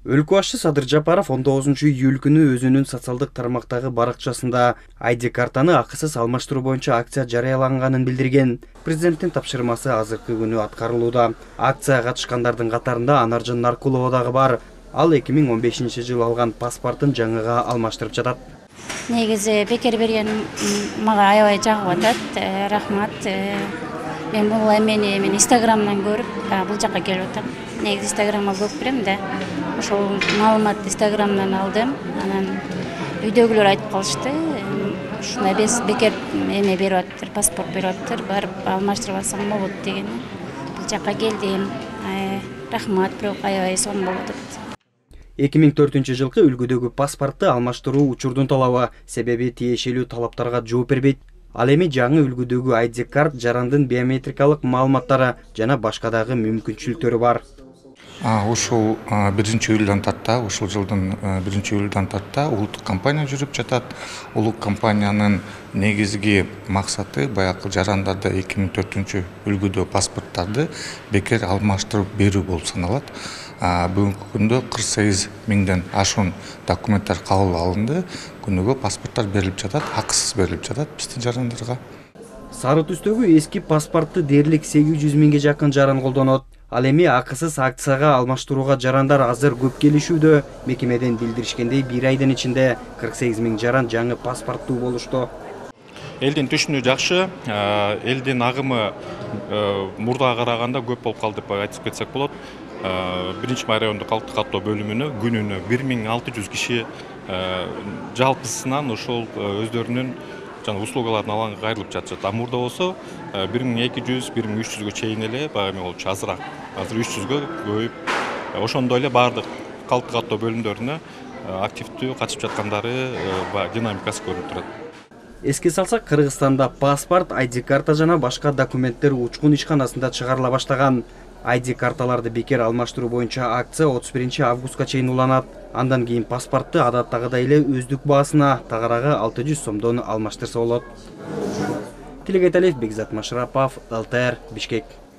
Өлкө башчы Садыр Жапаров 19-июль күнү өзүнүн социалдык тармактагы баракчасында ID картаны акысыз алмаштыруу боюнча акция жарыяланганын билдирген. Президенттин тапшырмасы азыркы күнү аткарылууда. Акцияга катышкандардын катарында Анаржан Наркулова дагы бар. Ал 2015-жылы алган паспортун жаңыга алмаштырып жатат. Негизи бекер берген мага аябай жагып атат. Рахмат. Мен бул эмени Инстаграмдан көрүп, бул жакка келип атам. Негизи Инстаграмга көп берем да. Ошол маалыматты Инстаграмдан алдым. Анан үйдөгүлөр айтып калышты. Ушундай бекер эме берип атыптыр, паспорт берип атыптыр. Барып алмаштырып алсаң болот деген. Бул жакка келдим. Рахмат, бирок аябай сонун болуп атат. 2004-жылкы үлгүдөгү паспортты алмаштыруу учурдун талабы, себеби тиешелүү талаптарга жооп бербейт. Ал эми жаңы үлгүдөгү ID карт жарандын биометрикалык маалыматтары жана башка дагы мүмкүнчүлүктөрү бар. Ушул 1-июлдан тарта, ушул жылдын 1-июлдан тарта улуттук кампания жүрүп жатат. Улуттук компаниянын негизги максаты баягы жарандарды 2004 үлгүдө паспорттарды бекер алмаштырып берүү болуп саналат. Бүгүнкү күндө 48 миңден ашуун документтер кабыл алынды. Күнүгө паспорттар берилип жатат, акысыз берилип жатат биздин жарандарга. Сары түстөгү эски паспортты дээрлик 800 миңге жакын жаран колдонот. Ал эми акысыз акцияга алмаштырууга жарандар азыр көп келишүүдө. Мекемеден билдиришкендей, 1 айдын ичинде 48 миң жаран жаңы паспорттуу болушту. Элдин түшүнүү жакшы, элдин агымы мурдага караганда көп болуп калды деп айтып кетсек болот. 1-май райондук калктык каттоо бөлүмүнө күнүнө 1600 киши жалпысынан ошол өздөрүнүн жана услугаларын алганга кайрылып жатышат. Мурда болсо 1200-1300гө чейин эле баягы эме болчу, азыраак. Азыр 300гө көбөйүп, ошондой эле баардык калктык каттоо бөлүмдөрүнө активдүү катышып жаткандары динамикасы көрүнүп турат. Эске салсак, Кыргызстанда паспорт, ID карта жана башка документтер учкун ишканасында чыгарыла баштаган. ID карталарды бекер алмаштыруу боюнча акция 31 августка чейин уланат. Андан кийин паспортту адаттагыдай эле өздүк баасына тагарагы 600 сомдон алмаштырса болот. Тилек Айталиев, Бекзат Машрапов, ЛТР, Бишкек.